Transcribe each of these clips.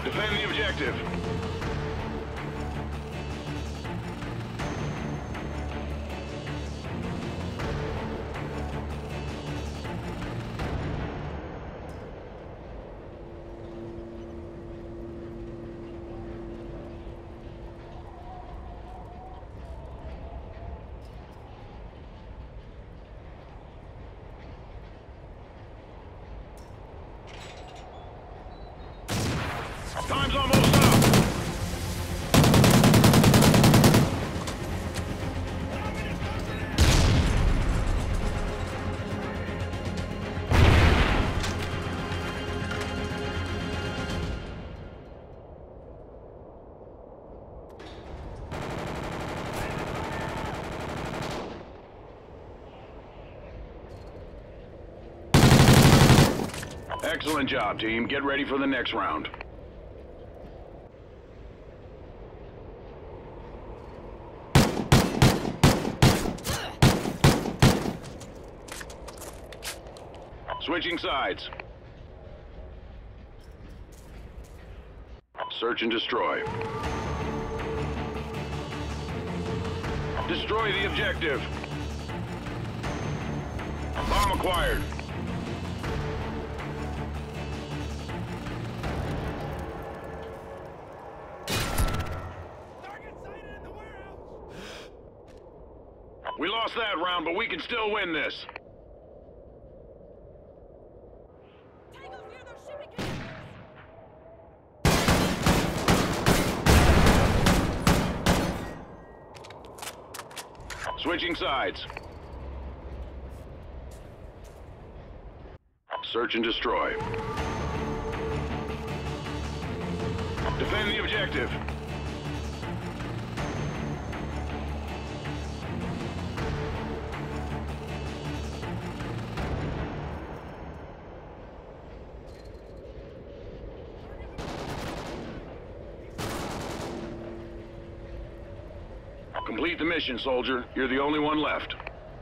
Defend the objective. Time's almost up! Excellent job, team. Get ready for the next round. Switching sides. Search and destroy. Destroy the objective. Bomb acquired. We lost that round, but we can still win this. Switching sides. Search and destroy. Defend the objective. Complete the mission, soldier. You're the only one left.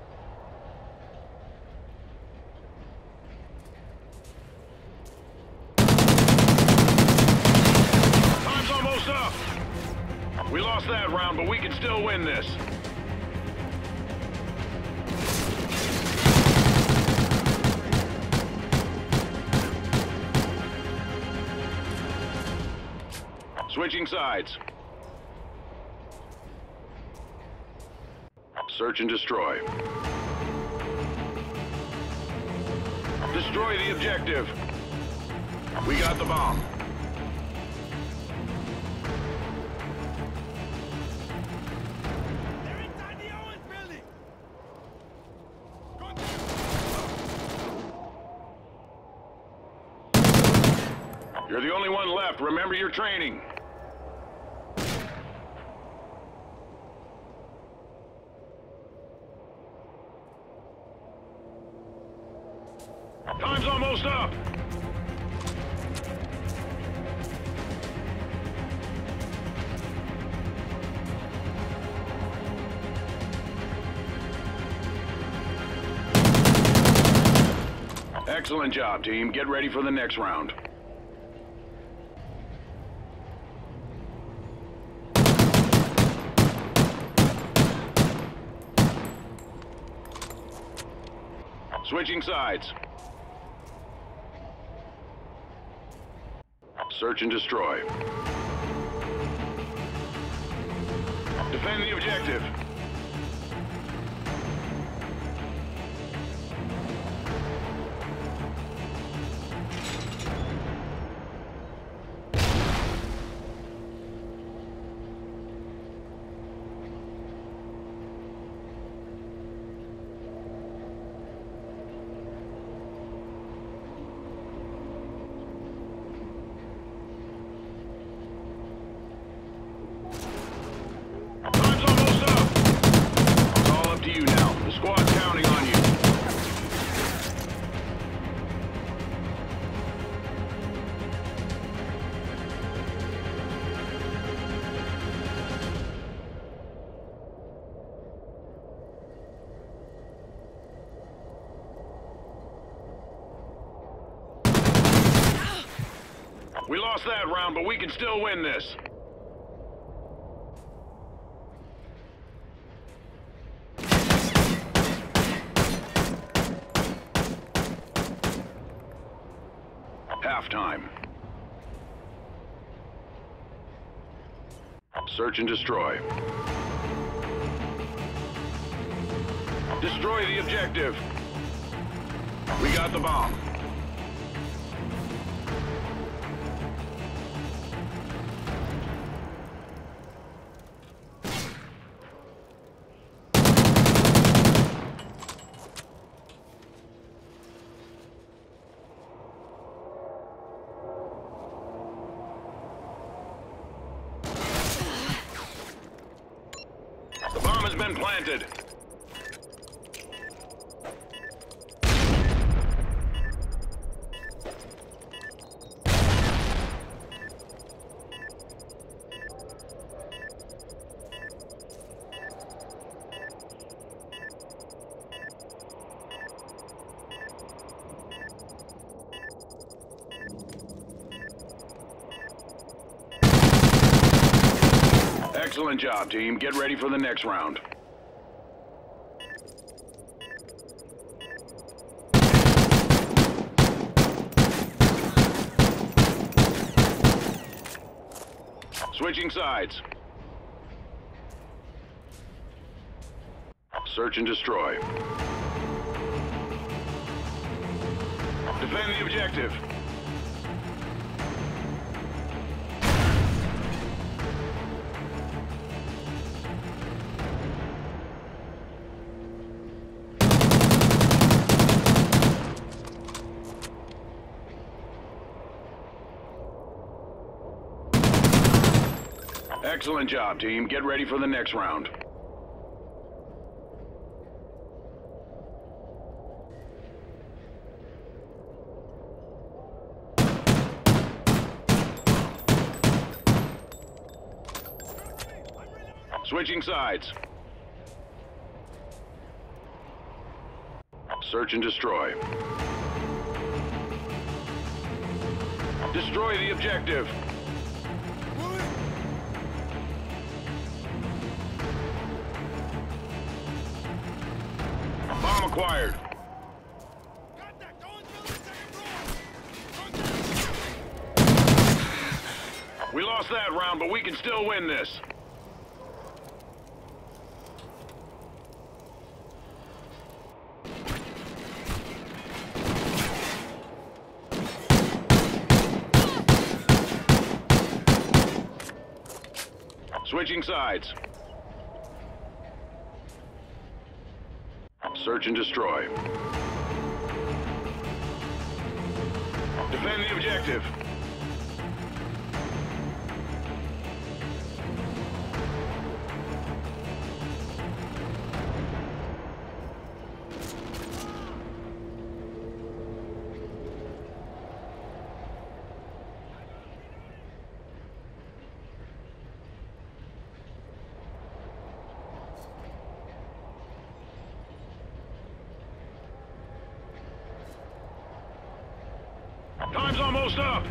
Time's almost up! We lost that round, but we can still win this. Switching sides. Search and destroy. Destroy the objective. We got the bomb. They're inside the Owens building. You're the only one left. Remember your training. Time's almost up! Excellent job, team. Get ready for the next round. Switching sides. Search and destroy. Defend the objective. Time's almost up! We lost that round, but we can still win this. Halftime. Search and destroy. Destroy the objective. We got the bomb. The bomb has been planted. Excellent job, team. Get ready for the next round. Switching sides. Search and destroy. Defend the objective. Excellent job, team. Get ready for the next round. Switching sides. Search and destroy. Destroy the objective. Bomb acquired. Got that. Go and build the second floor. We lost that round, but we can still win this. Switching sides. Search and destroy. Defend the objective. Time's almost up.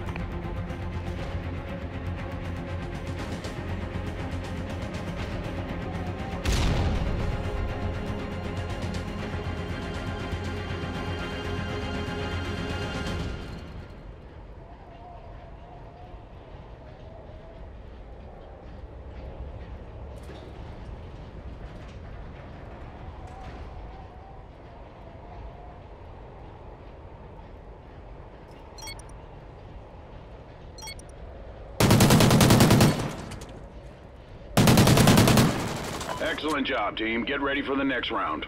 Excellent job, team. Get ready for the next round.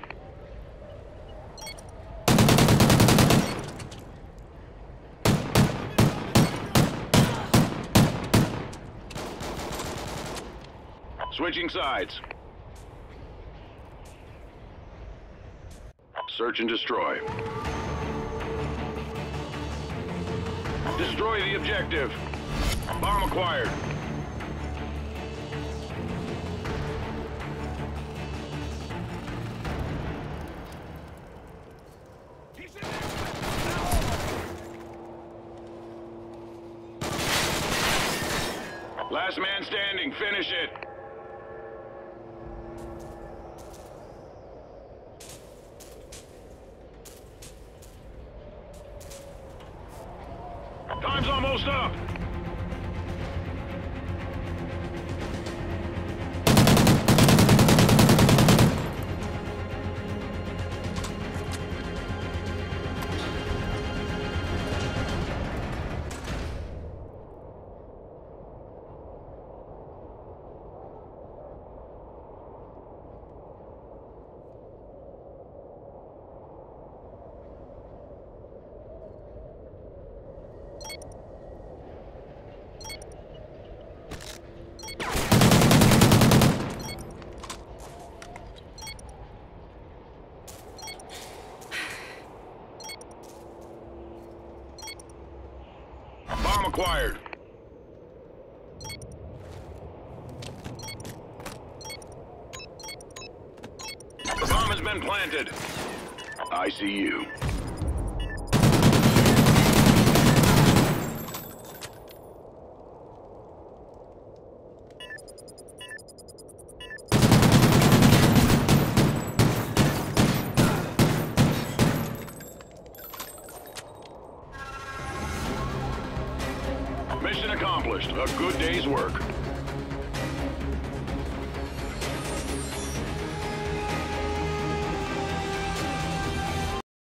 Switching sides. Search and destroy. Destroy the objective. Bomb acquired. Last man standing. Finish it. Time's almost up. Bomb acquired. The bomb has been planted. I see you. Mission accomplished. A good day's work.